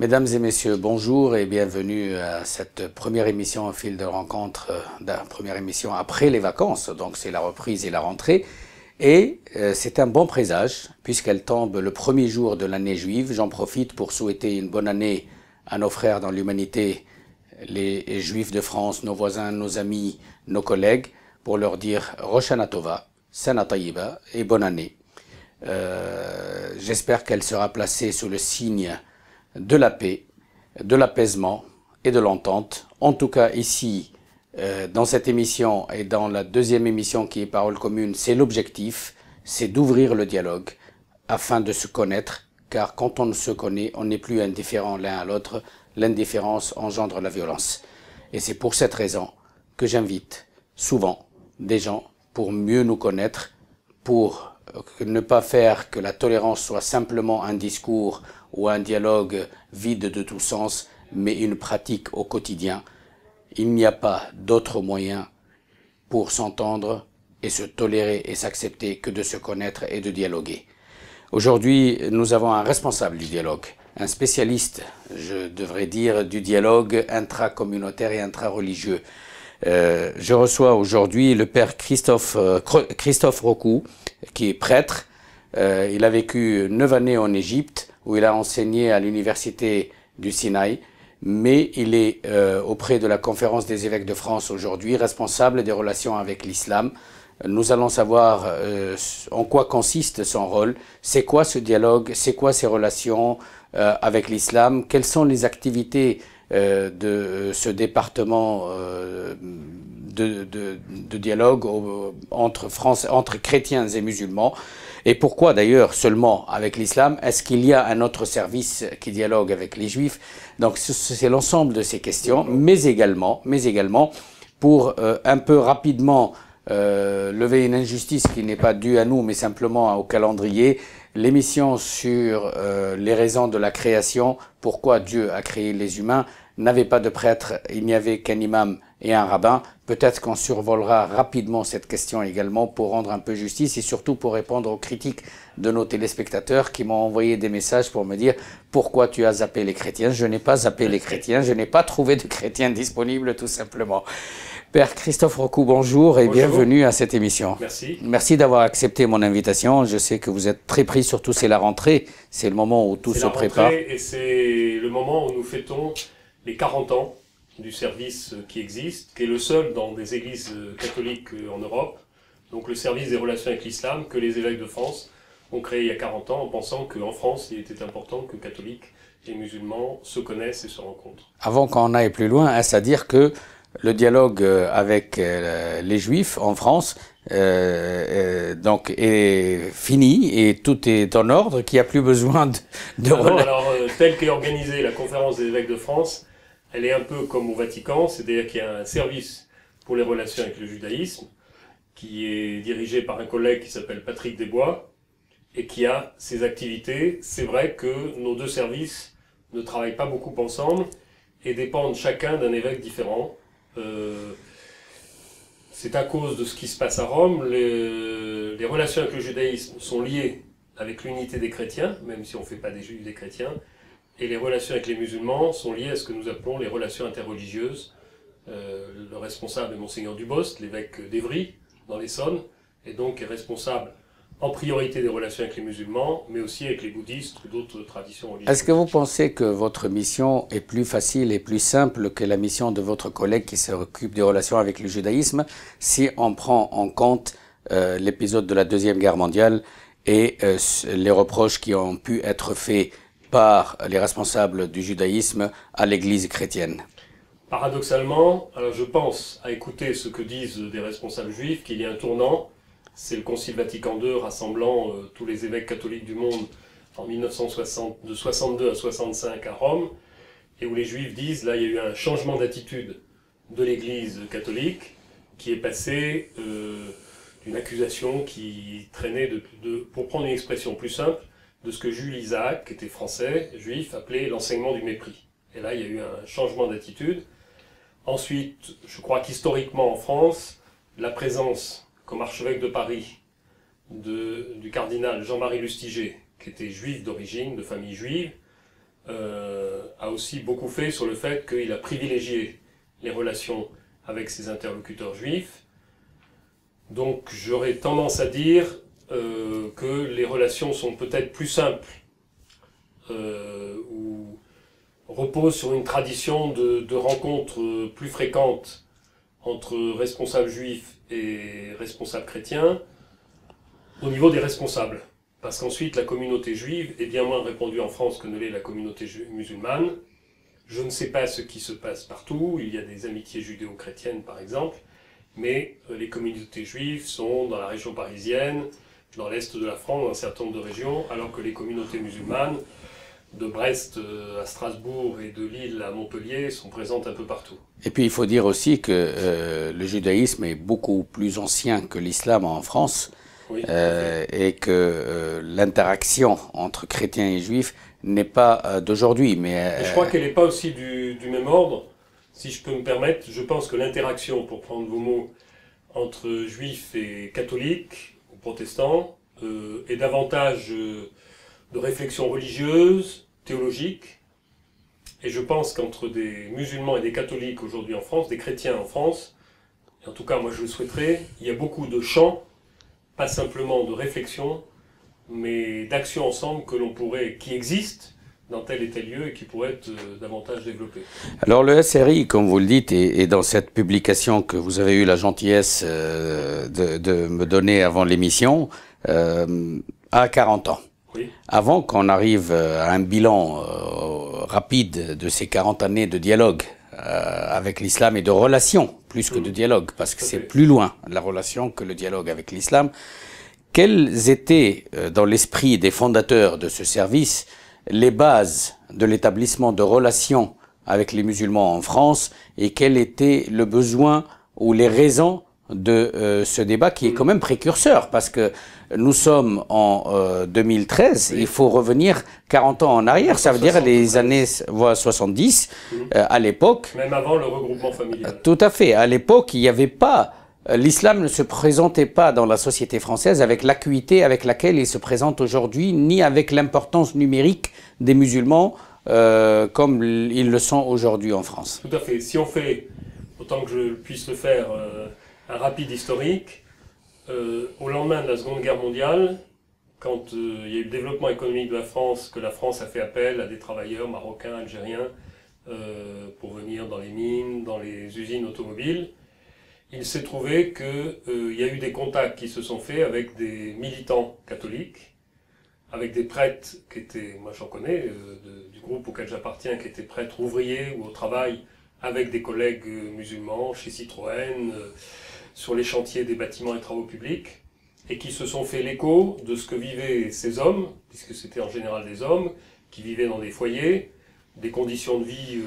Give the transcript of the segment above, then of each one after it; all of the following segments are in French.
Mesdames et messieurs, bonjour et bienvenue à cette première émission, un fil de rencontre, première émission après les vacances, donc c'est la reprise et la rentrée. Et c'est un bon présage, puisqu'elle tombe le premier jour de l'année juive. J'en profite pour souhaiter une bonne année à nos frères dans l'humanité, les Juifs de France, nos voisins, nos amis, nos collègues, pour leur dire Rosh Hana Tova, Sana Tayiba et bonne année. J'espère qu'elle sera placée sous le signe de la paix, de l'apaisement et de l'entente. En tout cas, ici, dans cette émission et dans la deuxième émission qui est Parole commune, c'est l'objectif, c'est d'ouvrir le dialogue afin de se connaître, car quand on se connaît, on n'est plus indifférent l'un à l'autre. L'indifférence engendre la violence. Et c'est pour cette raison que j'invite souvent des gens pour mieux nous connaître, pour ne pas faire que la tolérance soit simplement un discours ou un dialogue vide de tout sens, mais une pratique au quotidien. Il n'y a pas d'autre moyen pour s'entendre et se tolérer et s'accepter que de se connaître et de dialoguer. Aujourd'hui, nous avons un responsable du dialogue, un spécialiste, je devrais dire, du dialogue intracommunautaire et intrareligieux. Je reçois aujourd'hui le père Christophe Rocou, qui est prêtre. Il a vécu 9 années en Égypte, où il a enseigné à l'université du Sinaï, mais il est auprès de la conférence des évêques de France aujourd'hui, responsable des relations avec l'islam. Nous allons savoir en quoi consiste son rôle, c'est quoi ce dialogue, c'est quoi ces relations avec l'islam, quelles sont les activités de ce département de dialogue entre chrétiens et musulmans, et pourquoi d'ailleurs seulement avec l'islam? Est-ce qu'il y a un autre service qui dialogue avec les juifs? Donc c'est l'ensemble de ces questions, mais également pour un peu rapidement lever une injustice qui n'est pas due à nous, mais simplement au calendrier, l'émission sur les raisons de la création, pourquoi Dieu a créé les humains, n'avait pas de prêtre, il n'y avait qu'un imam et un rabbin. Peut-être qu'on survolera rapidement cette question également pour rendre un peu justice et surtout pour répondre aux critiques de nos téléspectateurs qui m'ont envoyé des messages pour me dire pourquoi tu as zappé les chrétiens. Je n'ai pas zappé les chrétiens, je n'ai pas trouvé de chrétiens disponibles tout simplement. Père Christophe Rocou, bonjour et bienvenue à cette émission. Merci. Merci d'avoir accepté mon invitation. Je sais que vous êtes très pris, surtout c'est la rentrée. C'est le moment où tout se prépare. Et c'est le moment où nous fêtons les 40 ans du service qui existe, qui est le seul dans des églises catholiques en Europe. Donc le service des relations avec l'islam que les évêques de France ont créé il y a 40 ans en pensant qu'en France, il était important que catholiques et musulmans se connaissent et se rencontrent. Avant qu'on aille plus loin, est-ce à dire que le dialogue avec les Juifs en France donc est fini et tout est en ordre, qu'il n'y a plus besoin de alors, telle qu'est organisée la conférence des évêques de France, elle est un peu comme au Vatican, c'est-à-dire qu'il y a un service pour les relations avec le judaïsme qui est dirigé par un collègue qui s'appelle Patrick Desbois et qui a ses activités. C'est vrai que nos deux services ne travaillent pas beaucoup ensemble et dépendent chacun d'un évêque différent. C'est à cause de ce qui se passe à Rome, les relations avec le judaïsme sont liées avec l'unité des chrétiens, même si on ne fait pas des juifs des chrétiens, et les relations avec les musulmans sont liées à ce que nous appelons les relations interreligieuses. Le responsable est Monseigneur Dubost, l'évêque d'Évry, dans l'Essonne, et donc est responsable en priorité des relations avec les musulmans, mais aussi avec les bouddhistes ou d'autres traditions religieuses. Est-ce que vous pensez que votre mission est plus facile et plus simple que la mission de votre collègue qui s'occupe des relations avec le judaïsme, si on prend en compte l'épisode de la Deuxième Guerre mondiale et les reproches qui ont pu être faits par les responsables du judaïsme à l'Église chrétienne? Paradoxalement, alors je pense, à écouter ce que disent des responsables juifs, qu'il y a un tournant. C'est le Concile Vatican II rassemblant tous les évêques catholiques du monde en 1960, de 62 à 65 à Rome, et où les Juifs disent, là il y a eu un changement d'attitude de l'Église catholique, qui est passé d'une accusation qui traînait pour prendre une expression plus simple, de ce que Jules Isaac, qui était français, juif, appelait l'enseignement du mépris. Et là il y a eu un changement d'attitude. Ensuite, je crois qu'historiquement en France, la présence comme archevêque de Paris, du cardinal Jean-Marie Lustiger, qui était juif d'origine, de famille juive, a aussi beaucoup fait sur le fait qu'il a privilégié les relations avec ses interlocuteurs juifs. Donc j'aurais tendance à dire que les relations sont peut-être plus simples, ou reposent sur une tradition de rencontres plus fréquentes entre responsables juifs et responsables chrétiens au niveau des responsables. Parce qu'ensuite, la communauté juive est bien moins répandue en France que ne l'est la communauté musulmane. Je ne sais pas ce qui se passe partout, il y a des amitiés judéo-chrétiennes par exemple, mais les communautés juives sont dans la région parisienne, dans l'est de la France, dans un certain nombre de régions, alors que les communautés musulmanes, de Brest à Strasbourg et de Lille à Montpellier, sont présentes un peu partout. Et puis il faut dire aussi que le judaïsme est beaucoup plus ancien que l'islam en France, oui, et que l'interaction entre chrétiens et juifs n'est pas d'aujourd'hui. Mais je crois qu'elle n'est pas aussi du même ordre. Si je peux me permettre, je pense que l'interaction, pour prendre vos mots, entre juifs et catholiques, ou protestants, est davantage de réflexion religieuse, théologique. Et je pense qu'entre des musulmans et des catholiques aujourd'hui en France, des chrétiens en France, et en tout cas moi je le souhaiterais, il y a beaucoup de chants, pas simplement de réflexion, mais d'actions ensemble que l'on pourrait, qui existent dans tel et tel lieu et qui pourraient être davantage développés. Alors le SRI, comme vous le dites, est dans cette publication que vous avez eu la gentillesse de me donner avant l'émission, à 40 ans. Oui. Avant qu'on arrive à un bilan rapide de ces 40 années de dialogue avec l'islam et de relation, plus que de dialogue, parce que c'est plus loin la relation que le dialogue avec l'islam, quelles étaient, dans l'esprit des fondateurs de ce service, les bases de l'établissement de relations avec les musulmans en France et quel était le besoin ou les raisons de ce débat qui est quand même précurseur parce que nous sommes en 2013, il faut revenir 40 ans en arrière, ça veut dire les années 70, à l'époque. Même avant le regroupement familial. Tout à fait, à l'époque il n'y avait pas, l'islam ne se présentait pas dans la société française avec l'acuité avec laquelle il se présente aujourd'hui, ni avec l'importance numérique des musulmans comme ils le sont aujourd'hui en France. Tout à fait, si on fait, autant que je puisse le faire, un rapide historique, au lendemain de la Seconde Guerre mondiale, quand il y a eu le développement économique de la France, que la France a fait appel à des travailleurs marocains, algériens, pour venir dans les mines, dans les usines automobiles, il s'est trouvé qu'il y a eu des contacts qui se sont faits avec des militants catholiques, avec des prêtres qui étaient, moi j'en connais, du groupe auquel j'appartiens, qui étaient prêtres ouvriers ou au travail, avec des collègues musulmans chez Citroën, sur les chantiers des bâtiments et travaux publics, et qui se sont fait l'écho de ce que vivaient ces hommes, puisque c'était en général des hommes, qui vivaient dans des foyers, des conditions de vie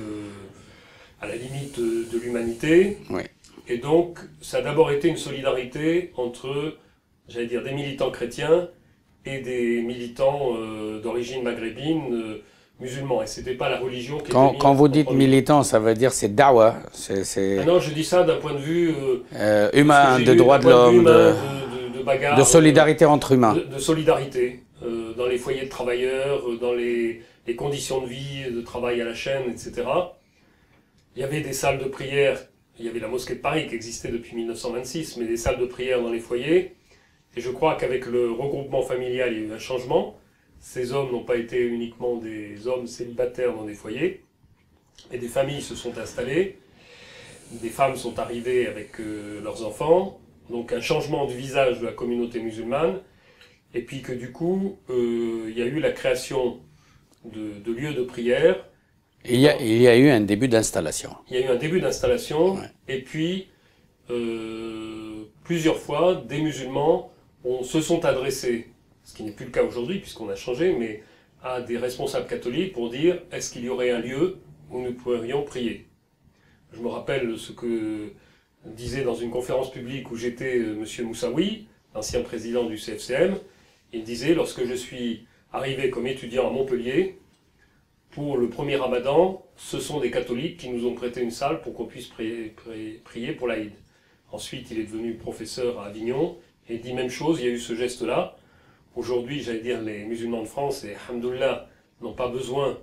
à la limite de l'humanité. Oui. Et donc, ça a d'abord été une solidarité entre, j'allais dire, des militants chrétiens et des militants d'origine maghrébine, musulmans. Et c'était pas la religion qui était mise Quand vous dites militant, ça veut dire c'est dawa. Ah non, je dis ça d'un point de vue humain, de droits de l'homme, de bagarre, de solidarité entre humains. De solidarité dans les foyers de travailleurs, dans les conditions de vie, de travail à la chaîne, etc. Il y avait des salles de prière, il y avait la mosquée de Paris qui existait depuis 1926, mais des salles de prière dans les foyers. Et je crois qu'avec le regroupement familial, il y a eu un changement. Ces hommes n'ont pas été uniquement des hommes célibataires dans des foyers, et des familles se sont installées, des femmes sont arrivées avec leurs enfants, donc un changement du visage de la communauté musulmane, et puis que du coup, il y a eu la création de lieux de prière. Il y a eu un début d'installation. Il y a eu un début d'installation, ouais. Et puis plusieurs fois, des musulmans se sont adressés, ce qui n'est plus le cas aujourd'hui puisqu'on a changé, mais à des responsables catholiques pour dire est-ce qu'il y aurait un lieu où nous pourrions prier. Je me rappelle ce que disait dans une conférence publique où j'étais M. Moussaoui, l'ancien président du CFCM. Il disait lorsque je suis arrivé comme étudiant à Montpellier, pour le premier ramadan, ce sont des catholiques qui nous ont prêté une salle pour qu'on puisse prier pour l'Aïd. Ensuite, il est devenu professeur à Avignon et il dit même chose, il y a eu ce geste-là. Aujourd'hui, j'allais dire, les musulmans de France, et alhamdoulilah, n'ont pas besoin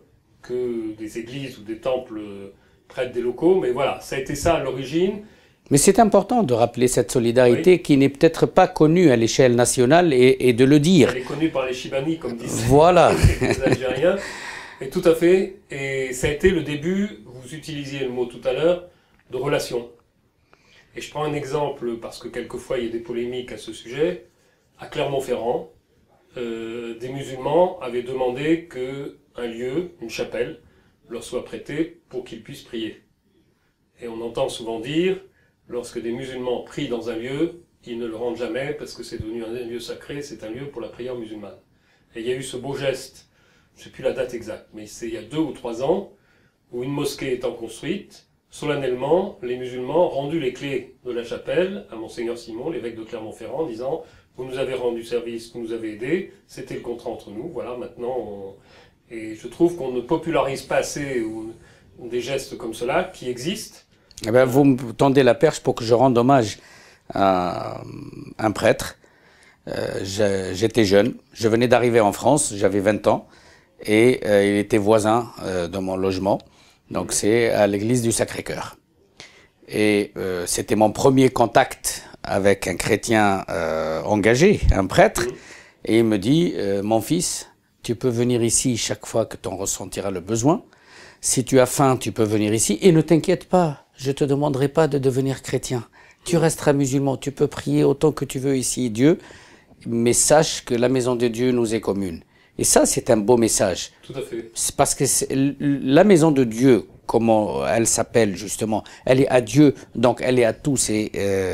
que des églises ou des temples prêtent des locaux, mais voilà, ça a été ça à l'origine. Mais c'est important de rappeler cette solidarité qui n'est peut-être pas connue à l'échelle nationale et de le dire. Elle est connue par les Chibani, comme disent voilà. les Algériens. Et tout à fait. Et ça a été le début, vous utilisiez le mot tout à l'heure, de relations. Et je prends un exemple, parce que quelquefois il y a des polémiques à ce sujet. À Clermont-Ferrand, des musulmans avaient demandé qu'un lieu, une chapelle, leur soit prêté pour qu'ils puissent prier. Et on entend souvent dire, lorsque des musulmans prient dans un lieu, ils ne le rendent jamais parce que c'est devenu un lieu sacré, c'est un lieu pour la prière musulmane. Et il y a eu ce beau geste, je ne sais plus la date exacte, mais c'est il y a 2 ou 3 ans, où une mosquée étant construite, solennellement, les musulmans ont rendu les clés de la chapelle à Monseigneur Simon, l'évêque de Clermont-Ferrand, en disant « Vous nous avez rendu service, vous nous avez aidés, c'était le contrat entre nous, voilà, maintenant Et je trouve qu'on ne popularise pas assez des gestes comme cela qui existent. Eh bien, vous me tendez la perche pour que je rende hommage à un prêtre. J'étais jeune, je venais d'arriver en France, j'avais 20 ans, et il était voisin de mon logement, donc c'est à l'église du Sacré-Cœur. Et c'était mon premier contact avec un chrétien engagé, un prêtre, et il me dit « Mon fils, tu peux venir ici chaque fois que tu en ressentiras le besoin. Si tu as faim, tu peux venir ici, et ne t'inquiète pas, je ne te demanderai pas de devenir chrétien. Tu resteras musulman, tu peux prier autant que tu veux ici, Dieu, mais sache que la maison de Dieu nous est commune. » Et ça, c'est un beau message. Tout à fait. C'est parce que la maison de Dieu, comment elle s'appelle justement, elle est à Dieu, donc elle est à tous et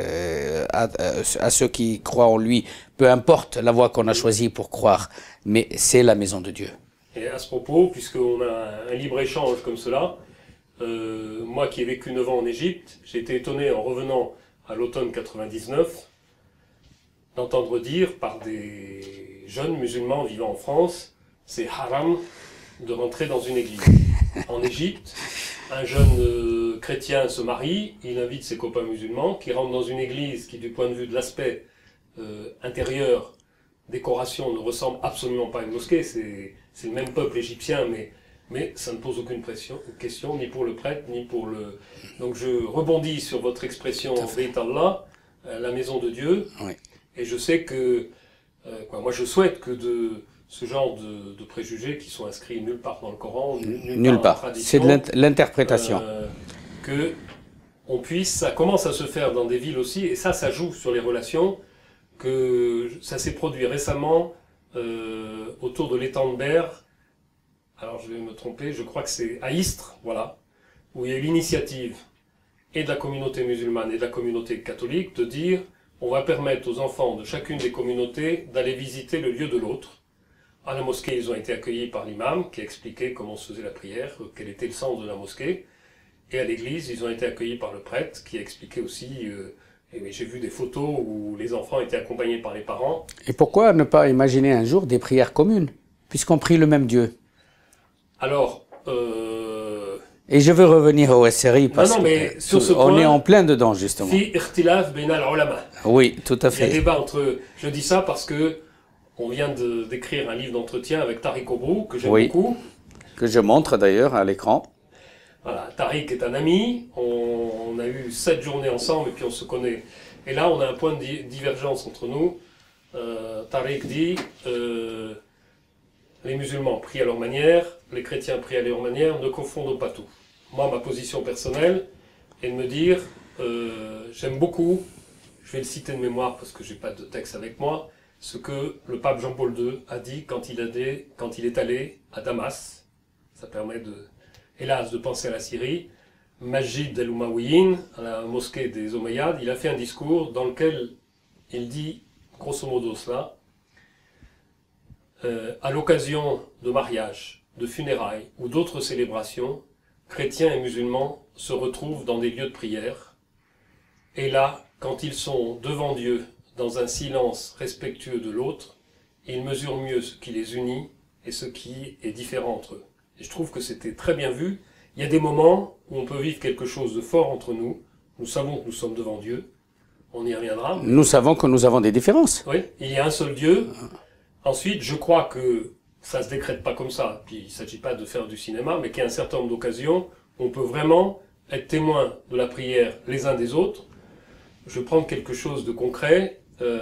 à ceux qui croient en lui, peu importe la voie qu'on a choisie pour croire, mais c'est la maison de Dieu. Et à ce propos, puisqu'on a un libre-échange comme cela, moi qui ai vécu 9 ans en Égypte, j'ai été étonné en revenant à l'automne 99 d'entendre dire par des jeunes musulmans vivant en France, c'est haram de rentrer dans une église. En Égypte, un jeune chrétien se marie, il invite ses copains musulmans qui rentrent dans une église qui, du point de vue de l'aspect intérieur, décoration, ne ressemble absolument pas à une mosquée. C'est le même peuple égyptien, mais ça ne pose aucune question, ni pour le prêtre, ni pour le... Donc je rebondis sur votre expression « Beit Allah », la maison de Dieu, Oui. Et je sais que... moi je souhaite que de ce genre de préjugés qui sont inscrits nulle part dans le Coran, nulle part dans la tradition, c'est de l'interprétation. Que on puisse, ça commence à se faire dans des villes aussi, et ça joue sur les relations, que ça s'est produit récemment autour de l'étang de Berre. Alors je vais me tromper, je crois que c'est à Istres, voilà, où il y a eu l'initiative et de la communauté musulmane et de la communauté catholique de dire on va permettre aux enfants de chacune des communautés d'aller visiter le lieu de l'autre. À la mosquée, ils ont été accueillis par l'imam qui a expliqué comment se faisait la prière, quel était le sens de la mosquée. Et à l'église, ils ont été accueillis par le prêtre qui a expliqué aussi, et j'ai vu des photos où les enfants étaient accompagnés par les parents. Et pourquoi ne pas imaginer un jour des prières communes, puisqu'on prie le même Dieu? Alors... Et je veux revenir au SRI parce mais sur ce qu'on point, est en plein dedans, justement. Fi ikhtilaf bayna al-ulama. Oui, tout à fait. Il y a débat entre... Je dis ça parce que on vient d'écrire un livre d'entretien avec Tariq Obrou, que j'aime beaucoup. Que je montre d'ailleurs à l'écran. Voilà, Tariq est un ami, on a eu 7 journées ensemble et puis on se connaît. Et là, on a un point de divergence entre nous. Tariq dit, les musulmans prient à leur manière, les chrétiens prient à leur manière, ne confondons pas tout. Moi, ma position personnelle est de me dire, j'aime beaucoup, je vais le citer de mémoire parce que j'ai pas de texte avec moi, ce que le pape Jean-Paul II a dit quand il est allé à Damas. Ça permet hélas, de penser à la Syrie. Majid el-Umawiyin, à la mosquée des Omeyyades, il a fait un discours dans lequel il dit, grosso modo cela, à l'occasion de mariage, de funérailles ou d'autres célébrations, chrétiens et musulmans se retrouvent dans des lieux de prière. Et là, quand ils sont devant Dieu, dans un silence respectueux de l'autre, ils mesurent mieux ce qui les unit et ce qui est différent entre eux. Et je trouve que c'était très bien vu. Il y a des moments où on peut vivre quelque chose de fort entre nous. Nous savons que nous sommes devant Dieu. On y reviendra. Nous savons que nous avons des différences. Oui, il y a un seul Dieu. Ensuite, je crois que ça ne se décrète pas comme ça. Puis il ne s'agit pas de faire du cinéma, mais qu'il y a un certain nombre d'occasions où on peut vraiment être témoin de la prière les uns des autres. Je vais prendre quelque chose de concret.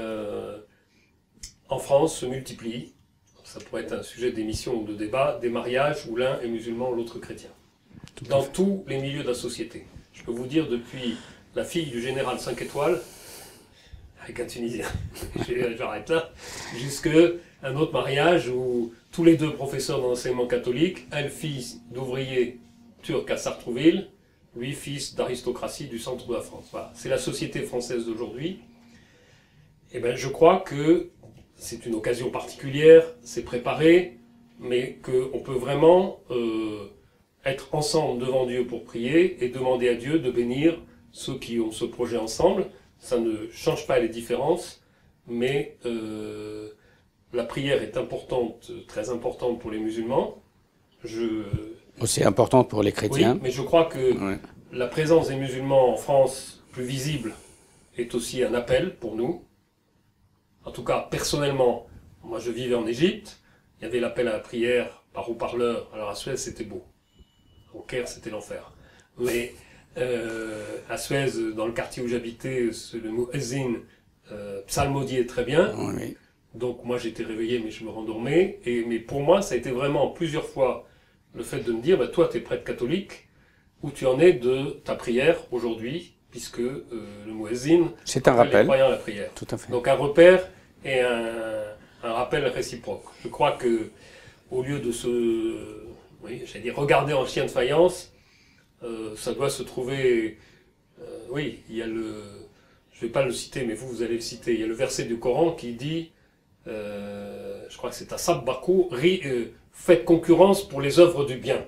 En France se multiplient, ça pourrait être un sujet d'émission ou de débat, des mariages où l'un est musulman, l'autre chrétien. Dans tous les milieux de la société. Je peux vous dire, depuis la fille du général 5 étoiles, avec un Tunisien, j'arrête là, jusqu'à un autre mariage où tous les deux professeurs d'enseignement catholique, elle fils d'ouvrier turc à Sartrouville, lui fils d'aristocratie du centre de la France. Voilà. C'est la société française d'aujourd'hui. Et ben, je crois que c'est une occasion particulière, c'est préparé, mais qu'on peut vraiment être ensemble devant Dieu pour prier et demander à Dieu de bénir ceux qui ont ce projet ensemble. Ça ne change pas les différences, mais la prière est importante, très importante pour les musulmans. Aussi importante pour les chrétiens. Oui, mais je crois que la présence des musulmans en France, plus visible, est aussi un appel pour nous. En tout cas, personnellement, moi je vivais en Égypte, il y avait l'appel à la prière par haut-parleur. Alors à Suez, c'était beau. Au Caire, c'était l'enfer. Mais à Suez, dans le quartier où j'habitais, le mot muezzin psalmodiait très bien. Oui. Donc moi j'étais réveillé, mais je me rendormais. Mais pour moi, ça a été vraiment plusieurs fois le fait de me dire, bah, toi tu es prêtre catholique, où tu en es de ta prière aujourd'hui, puisque le muezzin, c'est un rappel. Les croyants à la prière. Tout à fait. Donc un repère et un rappel réciproque. Je crois que au lieu de j'allais dire regarder en chien de faïence, ça doit se trouver. Oui, il y a je vais pas le citer, mais vous allez le citer. Il y a le verset du Coran qui dit, je crois que c'est à Sabbakou, faites concurrence pour les œuvres du bien.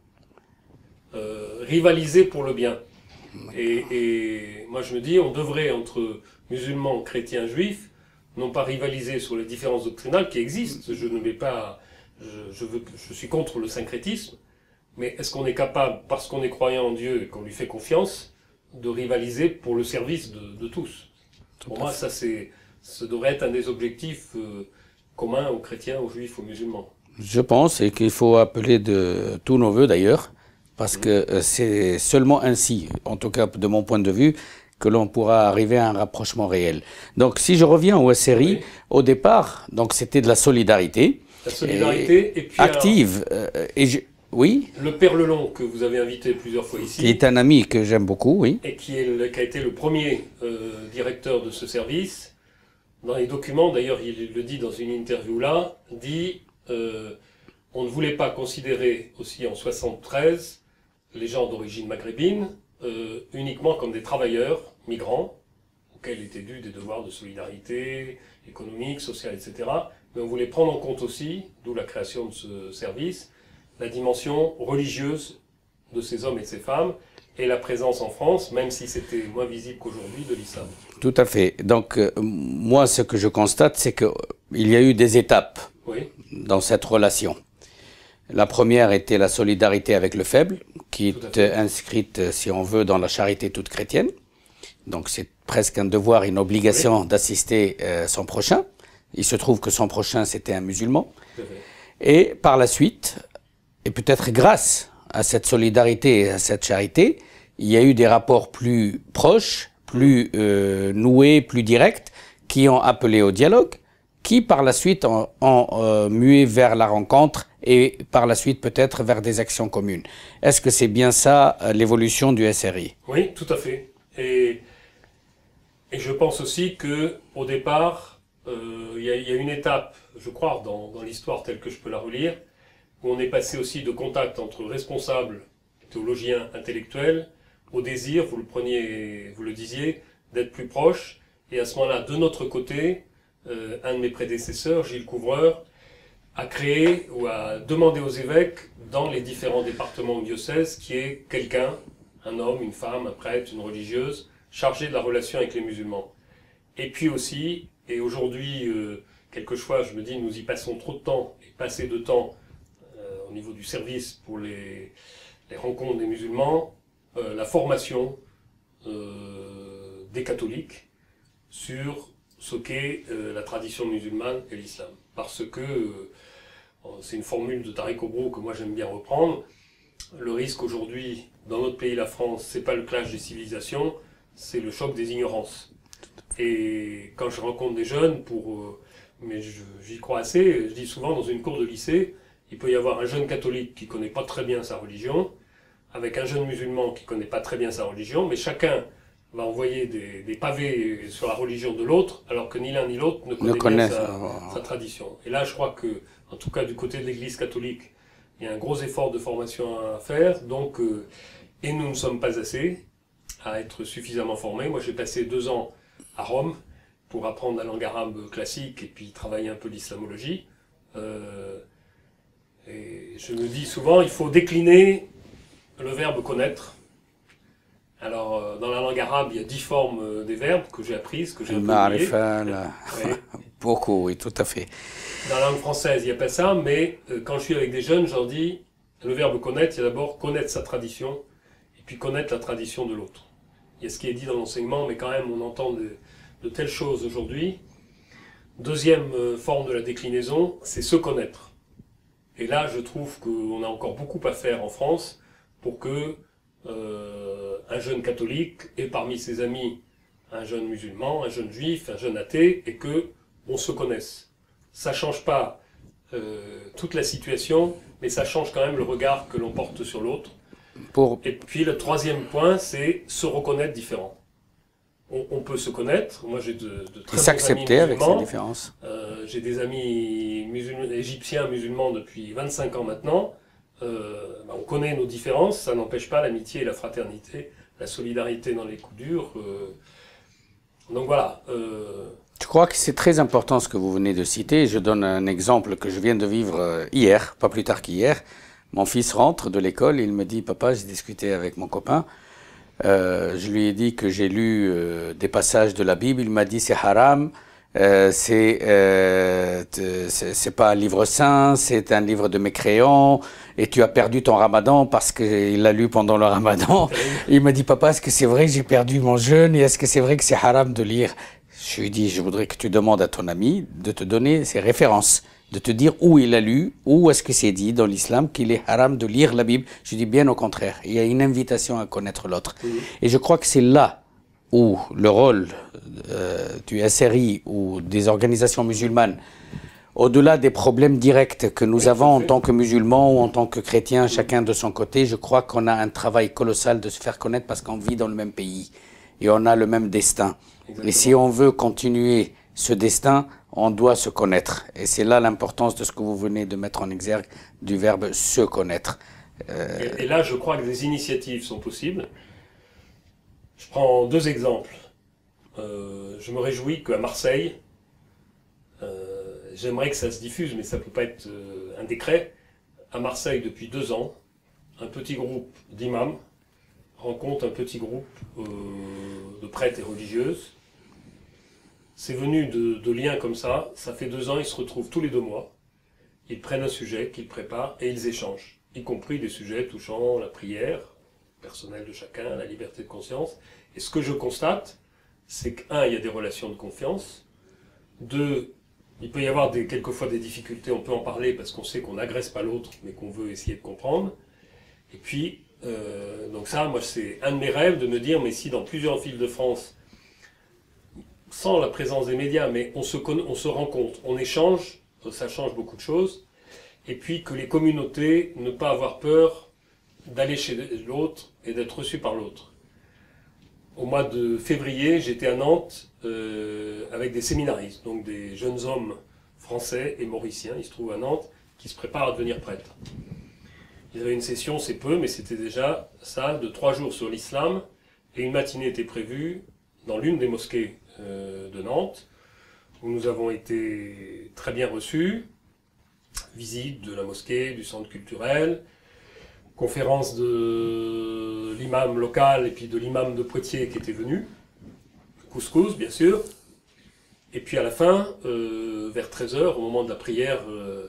Rivaliser pour le bien. Et moi je me dis, on devrait, entre musulmans, chrétiens, juifs, non pas rivaliser sur les différences doctrinales qui existent, je ne mets pas, je suis contre le syncrétisme, mais est-ce qu'on est capable, parce qu'on est croyant en Dieu et qu'on lui fait confiance, de rivaliser pour le service de tous? Pour moi, ça devrait être un des objectifs communs aux chrétiens, aux juifs, aux musulmans. Je pense, et qu'il faut appeler de tous nos voeux d'ailleurs, parce que c'est seulement ainsi, en tout cas de mon point de vue, que l'on pourra arriver à un rapprochement réel. Donc si je reviens au SRI, au départ, donc c'était de la solidarité. La solidarité, et puis active. Oui. Le Père Lelon, que vous avez invité plusieurs fois ici. Qui est un ami que j'aime beaucoup, oui. Et qui a été le premier directeur de ce service. Dans les documents, d'ailleurs il le dit dans une interview là, dit on ne voulait pas considérer aussi en 73 les gens d'origine maghrébine uniquement comme des travailleurs migrants, auxquels étaient dus des devoirs de solidarité économique, sociale, etc. Mais on voulait prendre en compte aussi, d'où la création de ce service, la dimension religieuse de ces hommes et de ces femmes, et la présence en France, même si c'était moins visible qu'aujourd'hui, de l'islam. Tout à fait. Donc, moi, ce que je constate, c'est qu'il y a eu des étapes dans cette relation. La première était la solidarité avec le faible, qui est inscrite, si on veut, dans la charité toute chrétienne. Donc, c'est presque un devoir, une obligation d'assister son prochain. Il se trouve que son prochain, c'était un musulman. Et par la suite, et peut-être grâce à cette solidarité et à cette charité, il y a eu des rapports plus proches, plus noués, plus directs, qui ont appelé au dialogue, qui par la suite ont mué vers la rencontre et par la suite peut-être vers des actions communes. Est-ce que c'est bien ça l'évolution du SRI? Oui, tout à fait. Et je pense aussi qu'au départ, il y a une étape, je crois, dans l'histoire telle que je peux la relire, où on est passé aussi de contact entre responsables, théologiens, intellectuels, au désir, vous le disiez, d'être plus proches. Et à ce moment-là, de notre côté, un de mes prédécesseurs, Gilles Couvreur, a créé ou a demandé aux évêques, dans les différents départements ou diocèses, qu'il y ait quelqu'un, un homme, une femme, un prêtre, une religieuse, chargé de la relation avec les musulmans. Et puis aussi, et aujourd'hui, quelquefois, je me dis, nous y passons trop de temps, et pas assez de temps au niveau du service pour les rencontres des musulmans, la formation des catholiques sur ce qu'est la tradition musulmane et l'islam. Parce que C'est une formule de Tariq Obro que moi j'aime bien reprendre. Le risque aujourd'hui, dans notre pays, la France, c'est pas le clash des civilisations, c'est le choc des ignorances. Et quand je rencontre des jeunes, mais j'y crois assez, je dis souvent dans une cour de lycée, il peut y avoir un jeune catholique qui connaît pas très bien sa religion, avec un jeune musulman qui connaît pas très bien sa religion, mais chacun va envoyer des pavés sur la religion de l'autre, alors que ni l'un ni l'autre ne connaît bien sa tradition. Et là, je crois que, en tout cas du côté de l'Église catholique, il y a un gros effort de formation à faire, donc, et nous ne sommes pas assez à être suffisamment formés. Moi, j'ai passé 2 ans à Rome pour apprendre la langue arabe classique et puis travailler un peu l'islamologie. Et je me dis souvent, il faut décliner le verbe connaître. Alors, dans la langue arabe, il y a 10 formes des verbes que j'ai apprises, que j'ai oubliées. Oui. Beaucoup, oui, tout à fait. Dans la langue française, il n'y a pas ça, mais quand je suis avec des jeunes, je leur dis, le verbe connaître, il y a d'abord connaître sa tradition, et puis connaître la tradition de l'autre. Il y a ce qui est dit dans l'enseignement, mais quand même, on entend de telles choses aujourd'hui. Deuxième forme de la déclinaison, c'est se connaître. Et là, je trouve qu'on a encore beaucoup à faire en France pour que un jeune catholique ait parmi ses amis un jeune musulman, un jeune juif, un jeune athée, et que on se connaisse. Ça change pas toute la situation, mais ça change quand même le regard que l'on porte sur l'autre. Et puis le troisième point, c'est se reconnaître différent. On peut se connaître. Moi, j'ai de très bons amis s'accepter avec ces différences. J'ai des amis égyptiens musulmans depuis 25 ans maintenant. On connaît nos différences, ça n'empêche pas l'amitié et la fraternité, la solidarité dans les coups durs. Donc voilà. Je crois que c'est très important ce que vous venez de citer. Je donne un exemple que je viens de vivre hier, pas plus tard qu'hier. Mon fils rentre de l'école, il me dit « Papa, j'ai discuté avec mon copain. Je lui ai dit que j'ai lu des passages de la Bible. Il m'a dit « C'est haram, c'est pas un livre saint, c'est un livre de mécréants. Et tu as perdu ton ramadan parce qu'il l'a lu pendant le ramadan. » Il m'a dit « Papa, est-ce que c'est vrai que j'ai perdu mon jeûne et est-ce que c'est vrai que c'est haram de lire ?» Je lui ai dit « Je voudrais que tu demandes à ton ami de te donner ses références. » De te dire où il a lu, où est-ce que c'est dit dans l'islam qu'il est haram de lire la Bible. Je dis bien au contraire, il y a une invitation à connaître l'autre. Et je crois que c'est là où le rôle du SRI ou des organisations musulmanes, au-delà des problèmes directs que nous avons en tant que musulmans ou en tant que chrétiens, chacun de son côté, je crois qu'on a un travail colossal de se faire connaître parce qu'on vit dans le même pays et on a le même destin. Exactement. Et si on veut continuer ce destin, on doit se connaître. Et c'est là l'importance de ce que vous venez de mettre en exergue du verbe se connaître. Et là, je crois que des initiatives sont possibles. Je prends 2 exemples. Je me réjouis qu'à Marseille, j'aimerais que ça se diffuse, mais ça ne peut pas être un décret. À Marseille, depuis 2 ans, un petit groupe d'imams rencontre un petit groupe de prêtres et religieuses. C'est venu de liens comme ça fait 2 ans, ils se retrouvent tous les 2 mois, ils prennent un sujet qu'ils préparent et ils échangent, y compris des sujets touchant la prière personnelle de chacun, la liberté de conscience. Et ce que je constate, c'est que, il y a des relations de confiance, 2, il peut y avoir quelquefois des difficultés, on peut en parler parce qu'on sait qu'on n'agresse pas l'autre, mais qu'on veut essayer de comprendre. Et puis, donc ça, moi, c'est un de mes rêves de me dire, mais si dans plusieurs villes de France, sans la présence des médias, mais on se rencontre, on échange, ça change beaucoup de choses. Et puis que les communautés ne pas avoir peur d'aller chez l'autre et d'être reçu par l'autre. Au mois de février, j'étais à Nantes avec des séminaristes, donc des jeunes hommes français et mauriciens, ils se trouvent à Nantes, qui se préparent à devenir prêtres. Ils avaient une session, c'est peu, mais c'était déjà ça, de 3 jours sur l'islam, et une matinée était prévue dans l'une des mosquées de Nantes, où nous avons été très bien reçus, visite de la mosquée, du centre culturel, conférence de l'imam local et puis de l'imam de Poitiers qui était venu, couscous bien sûr, et puis à la fin, vers 13h, au moment de la prière,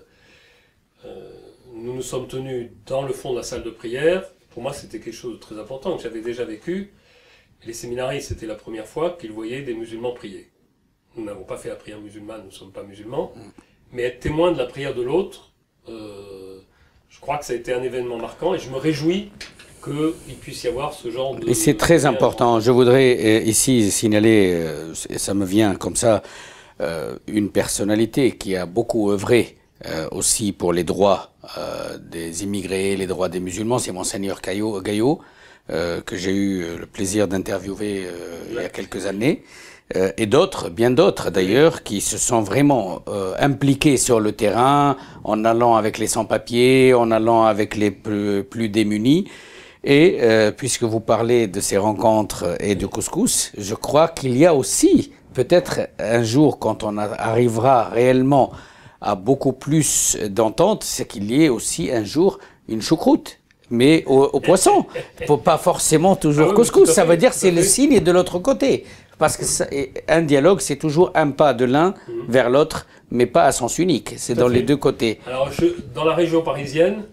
nous nous sommes tenus dans le fond de la salle de prière. Pour moi c'était quelque chose de très important que j'avais déjà vécu. Les séminaristes, c'était la première fois qu'ils voyaient des musulmans prier. Nous n'avons pas fait la prière musulmane, nous ne sommes pas musulmans, mais être témoin de la prière de l'autre, je crois que ça a été un événement marquant et je me réjouis qu'il puisse y avoir ce genre de... Et c'est très important. Je voudrais ici signaler, ça me vient comme ça, une personnalité qui a beaucoup œuvré aussi pour les droits des immigrés, les droits des musulmans. C'est Monseigneur Gaillot, que j'ai eu le plaisir d'interviewer il y a quelques années. Et d'autres, bien d'autres d'ailleurs, qui se sont vraiment impliqués sur le terrain, en allant avec les sans-papiers, en allant avec les plus démunis. Et puisque vous parlez de ces rencontres et de couscous, je crois qu'il y a aussi, peut-être un jour, quand on arrivera réellement à beaucoup plus d'entente, c'est qu'il y ait aussi un jour une choucroute. Mais au poisson, pas forcément toujours couscous. Ça veut dire c'est le signe de l'autre côté. Parce que un dialogue, c'est toujours un pas de l'un vers l'autre, mais pas à sens unique. C'est dans les deux côtés. Alors, dans la région parisienne,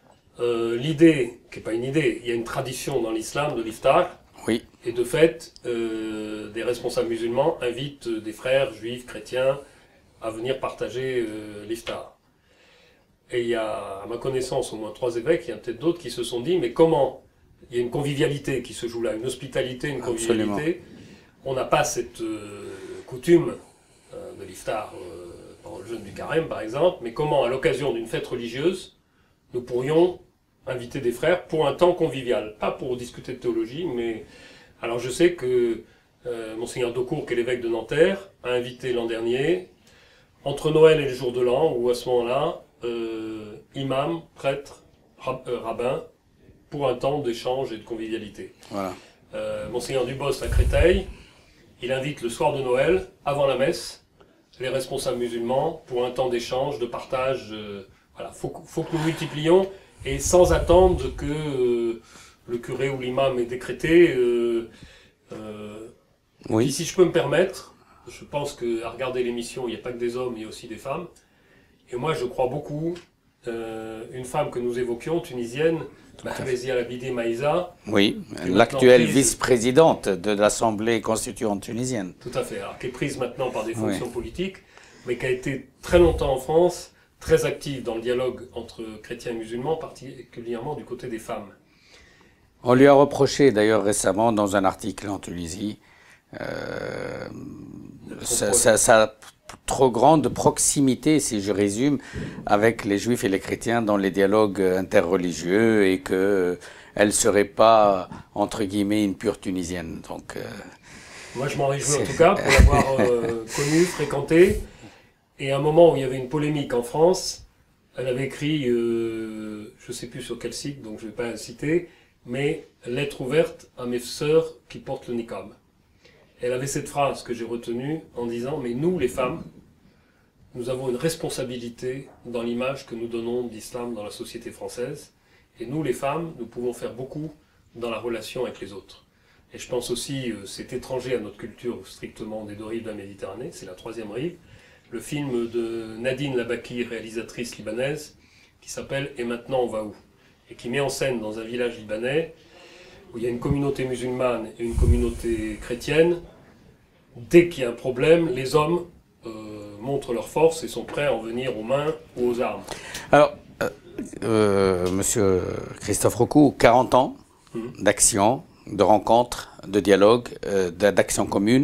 l'idée, qui n'est pas une idée, il y a une tradition dans l'islam de l'iftar. Oui. Et de fait, des responsables musulmans invitent des frères juifs, chrétiens, à venir partager l'iftar. Et il y a, à ma connaissance, au moins 3 évêques, il y a peut-être d'autres qui se sont dit, mais comment? Il y a une convivialité qui se joue là, une hospitalité, une convivialité. Absolument. On n'a pas cette coutume de l'iftar pendant le jeûne du carême, par exemple, mais comment, à l'occasion d'une fête religieuse, nous pourrions inviter des frères pour un temps convivial, pas pour discuter de théologie, mais... Alors je sais que Monseigneur Daucourt, qui est l'évêque de Nanterre, a invité l'an dernier, entre Noël et le jour de l'an, ou à ce moment-là, imams, prêtres, rabbins, pour un temps d'échange et de convivialité. Voilà. Monseigneur Dubos à Créteil, il invite le soir de Noël, avant la messe, les responsables musulmans pour un temps d'échange, de partage. Voilà, faut que nous multiplions et sans attendre que le curé ou l'imam ait décrété. Oui. Et si je peux me permettre, je pense qu'à regarder l'émission, il n'y a pas que des hommes, il y a aussi des femmes. Et moi, je crois beaucoup, une femme que nous évoquions, tunisienne, Bézia Labidi Maïza. Oui, l'actuelle vice-présidente de l'Assemblée constituante tunisienne. Tout à fait, alors qui est prise maintenant par des fonctions politiques, mais qui a été très longtemps en France, très active dans le dialogue entre chrétiens et musulmans, particulièrement du côté des femmes. On lui a reproché d'ailleurs récemment dans un article en Tunisie sa trop grande proximité, si je résume, avec les juifs et les chrétiens dans les dialogues interreligieux et qu'elle ne serait pas, entre guillemets, une pure tunisienne. Donc, moi je m'en réjouis en tout cas pour l'avoir connue, fréquentée. Et à un moment où il y avait une polémique en France, elle avait écrit, je ne sais plus sur quel site, donc je ne vais pas citer, mais « Lettre ouverte à mes sœurs qui portent le niqab ». Elle avait cette phrase que j'ai retenue en disant « Mais nous, les femmes, nous avons une responsabilité dans l'image que nous donnons d'islam dans la société française. Et nous, les femmes, nous pouvons faire beaucoup dans la relation avec les autres. » Et je pense aussi, c'est étranger à notre culture strictement des 2 rives de la Méditerranée, c'est la 3e rive, le film de Nadine Labaki, réalisatrice libanaise, qui s'appelle « Et maintenant on va où ?» et qui met en scène dans un village libanais où il y a une communauté musulmane et une communauté chrétienne. Dès qu'il y a un problème, les hommes montrent leur force et sont prêts à en venir aux mains ou aux armes. Alors, Monsieur Christophe Rocoux, 40 ans d'action, de rencontres, de dialogue, d'action commune.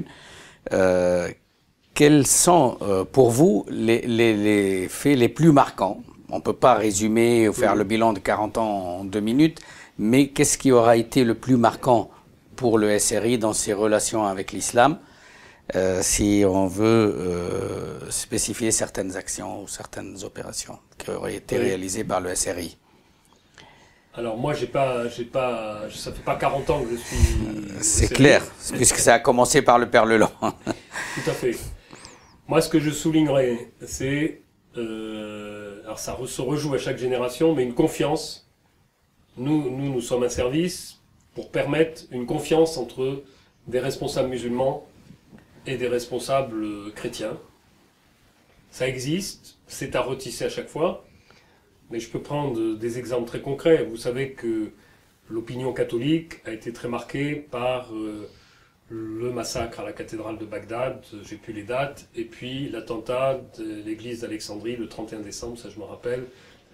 Quels sont pour vous les faits les plus marquants? On ne peut pas résumer ou faire le bilan de 40 ans en 2 minutes, mais qu'est-ce qui aura été le plus marquant pour le SRI dans ses relations avec l'islam, si on veut spécifier certaines actions ou certaines opérations qui auraient été réalisées par le SRI? Alors moi, ça fait pas 40 ans que je suis... C'est clair, puisque ça a commencé par le Père Leland. Tout à fait. Moi, ce que je soulignerais, c'est... alors ça se rejoue à chaque génération, mais une confiance. Nous sommes un service pour permettre une confiance entre des responsables musulmans et des responsables chrétiens. Ça existe, c'est à retisser à chaque fois, mais je peux prendre des exemples très concrets. Vous savez que l'opinion catholique a été très marquée par le massacre à la cathédrale de Bagdad, j'ai plus les dates, et puis l'attentat de l'église d'Alexandrie le 31 décembre, ça je me rappelle,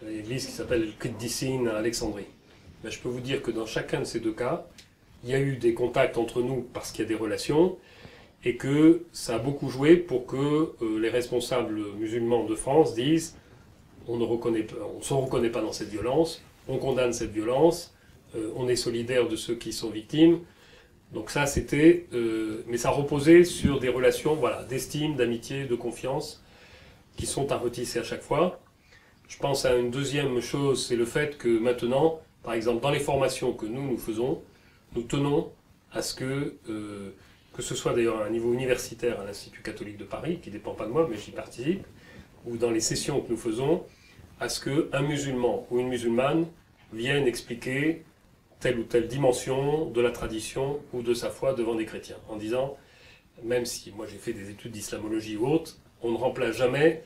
l'église qui s'appelle le Qiddisin à Alexandrie. Mais je peux vous dire que dans chacun de ces deux cas, il y a eu des contacts entre nous parce qu'il y a des relations, et que ça a beaucoup joué pour que les responsables musulmans de France disent on ne se reconnaît pas dans cette violence, on condamne cette violence, on est solidaire de ceux qui sont victimes. Donc ça c'était, mais ça reposait sur des relations voilà, d'estime, d'amitié, de confiance, qui sont à retisser à chaque fois. Je pense à une deuxième chose, c'est le fait que maintenant, par exemple dans les formations que nous faisons, nous tenons à ce que ce soit d'ailleurs à un niveau universitaire à l'Institut catholique de Paris, qui ne dépend pas de moi, mais j'y participe, ou dans les sessions que nous faisons, à ce qu'un musulman ou une musulmane vienne expliquer telle ou telle dimension de la tradition ou de sa foi devant des chrétiens, en disant, même si moi j'ai fait des études d'islamologie ou autre, on ne remplace jamais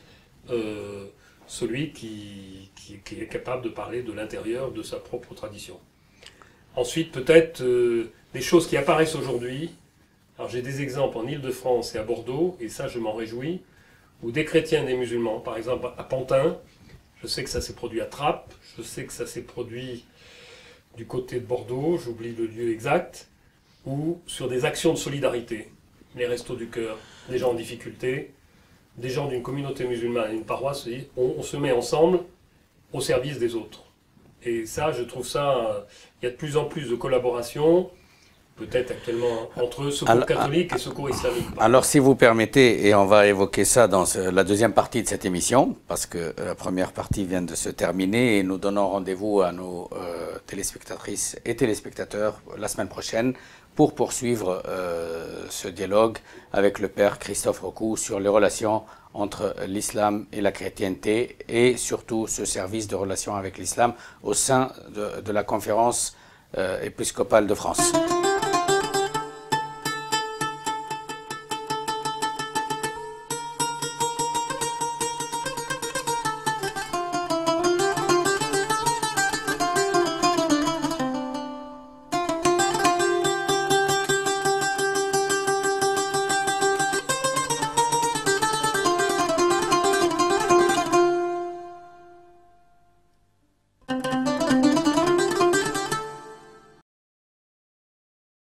celui qui est capable de parler de l'intérieur de sa propre tradition. Ensuite, peut-être des choses qui apparaissent aujourd'hui. Alors j'ai des exemples en Île-de-France et à Bordeaux, et ça je m'en réjouis, où des chrétiens et des musulmans, par exemple à Pantin, je sais que ça s'est produit à Trappes, je sais que ça s'est produit du côté de Bordeaux, j'oublie le lieu exact, ou sur des actions de solidarité, les Restos du Cœur, des gens en difficulté, des gens d'une communauté musulmane et une paroisse, on se met ensemble au service des autres. Et ça, je trouve ça, il y a de plus en plus de collaboration, peut-être actuellement entre secours catholique et secours islamique. Alors si vous permettez, et on va évoquer ça dans la deuxième partie de cette émission, parce que la première partie vient de se terminer et nous donnons rendez-vous à nos téléspectatrices et téléspectateurs la semaine prochaine pour poursuivre ce dialogue avec le père Christophe Rocou sur les relations entre l'islam et la chrétienté et surtout ce service de relations avec l'islam au sein de la conférence épiscopale de France.